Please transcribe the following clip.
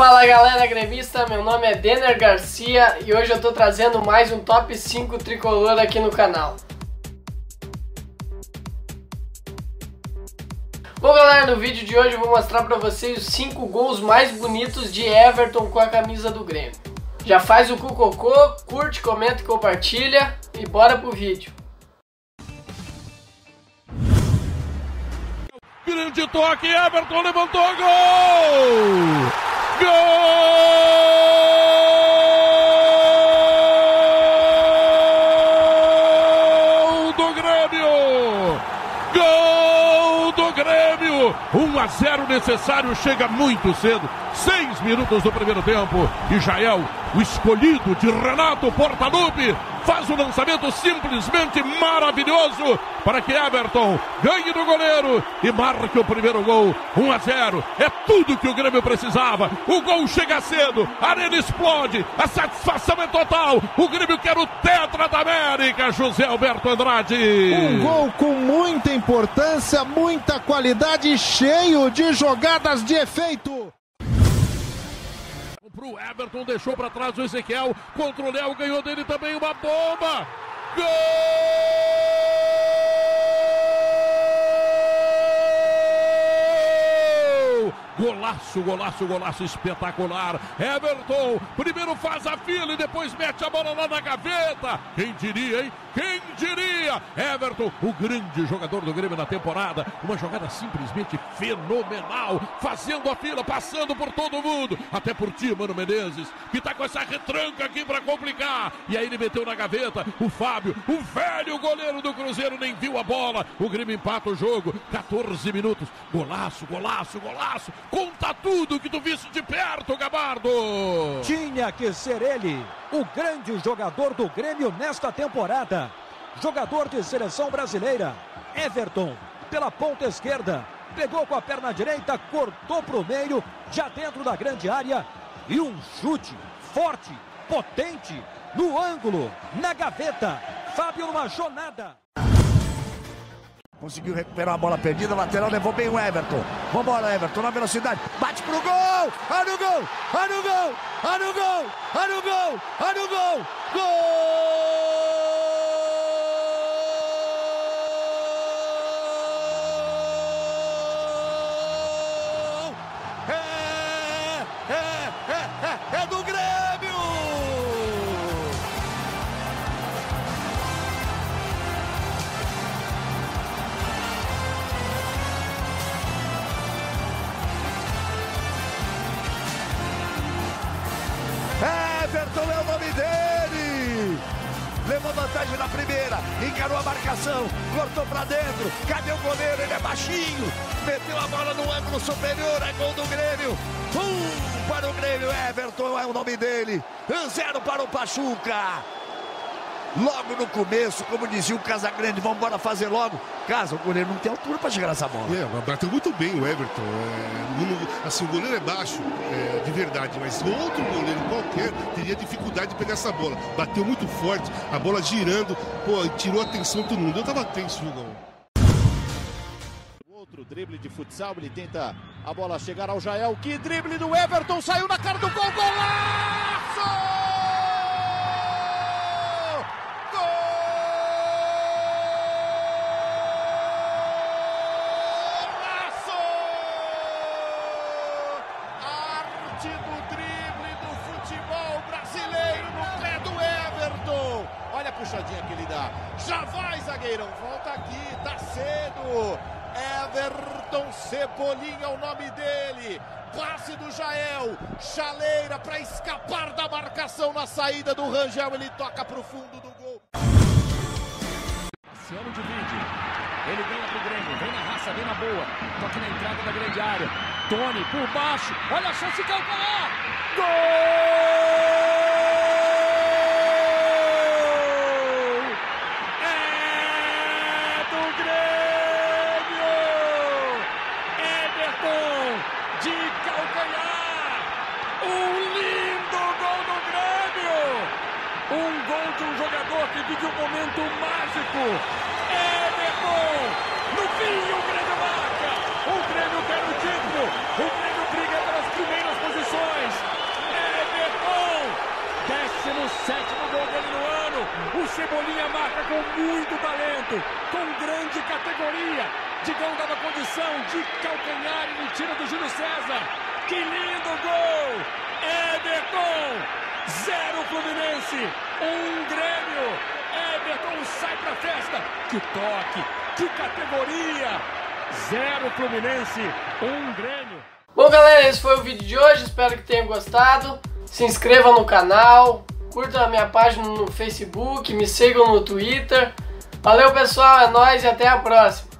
Fala galera gremista, meu nome é Denner Garcia e hoje eu tô trazendo mais um Top 5 Tricolor aqui no canal. Bom galera, no vídeo de hoje eu vou mostrar pra vocês os 5 gols mais bonitos de Everton com a camisa do Grêmio. Já faz o cucocô, curte, comenta e compartilha e bora pro vídeo. Grande toque, Everton levantou, gol! Gol do Grêmio! Gol do Grêmio! 1-0 necessário, chega muito cedo. 6 minutos do primeiro tempo. E Jael, o escolhido de Renato Portaluppi, faz o lançamento simplesmente maravilhoso para que Everton ganhe do goleiro e marque o primeiro gol. 1-0, é tudo que o Grêmio precisava. O gol chega cedo, a arena explode, a satisfação é total. O Grêmio quer o tetra da América, José Alberto Andrade. Um gol com muita importância, muita qualidade, cheio de jogadas de efeito. Pro Everton, deixou para trás o Ezequiel, contra o Léo, ganhou dele também uma bomba. Gol! Golaço, golaço, golaço espetacular. Everton, primeiro faz a fila e depois mete a bola lá na gaveta. Quem diria, hein? Quem diria? Everton, o grande jogador do Grêmio na temporada. Uma jogada simplesmente fenomenal. Fazendo a fila, passando por todo mundo. Até por ti, Mano Menezes, que tá com essa retranca aqui pra complicar. E aí ele meteu na gaveta. O Fábio, o velho goleiro do Cruzeiro, nem viu a bola. O Grêmio empata o jogo. 14 minutos. Golaço, golaço, golaço. Conta tudo que tu viste de perto, Gabardo. Tinha que ser ele, o grande jogador do Grêmio nesta temporada. Jogador de seleção brasileira, Everton, pela ponta esquerda. Pegou com a perna direita, cortou para o meio, já dentro da grande área. E um chute forte, potente, no ângulo, na gaveta. Fábio não achou nada. Conseguiu recuperar a bola perdida, lateral levou bem o Everton. Vambora, Everton, na velocidade, bate pro gol! Olha o gol! Olha o gol! Olha o gol! Olha o gol! Olha o gol! Gol! É do Grêmio! Everton é o nome dele! Levou vantagem na primeira, encarou a marcação, cortou pra dentro, cadê o goleiro? Ele é baixinho, meteu a bola no ângulo superior, é gol do Grêmio. 1 para o Grêmio, Everton é o nome dele. 0 para o Pachuca. Logo no começo, como dizia o Casagrande, vamos embora fazer logo. Casa, o goleiro não tem altura para chegar nessa bola. Bateu muito bem o Everton. Assim, o goleiro é baixo, de verdade, mas outro goleiro qualquer teria dificuldade de pegar essa bola. Bateu muito forte, a bola girando, tirou a atenção de todo mundo. Eu tava tenso, Jugão. Outro drible de futsal, ele tenta a bola chegar ao Jael. Que drible do Everton, saiu na cara do gol, golaço! Do drible do futebol brasileiro no pé do Everton. Olha a puxadinha que ele dá. Já vai, zagueirão. Volta aqui, tá cedo. Everton Cebolinha é o nome dele. Passe do Jael. Chaleira para escapar da marcação na saída do Rangel. Ele toca pro fundo do gol. Luciano divide. Ele ganha pro Grêmio. Vem na raça, vem na boa. Toca na entrada da grande área. Tony por baixo, olha a chance de calcanhar! Gol! É do Grêmio! Everton de calcanhar! Um lindo gol do Grêmio! Um gol de um jogador que vive um momento mágico! Everton! No fim, o Grêmio marca! O Grêmio quer o título! O Grêmio briga pelas primeiras posições! O Cebolinha marca com muito talento, com grande categoria. Digão dava condição de calcanhar e tira do Júlio César. Que lindo gol! Everton, 0 Fluminense, 1 Grêmio. Everton sai pra festa. Que toque, que categoria! 0 Fluminense, 1 Grêmio. Bom, galera, esse foi o vídeo de hoje. Espero que tenham gostado. Se inscrevam no canal, curtam a minha página no Facebook, me sigam no Twitter. Valeu, pessoal, é nóis e até a próxima.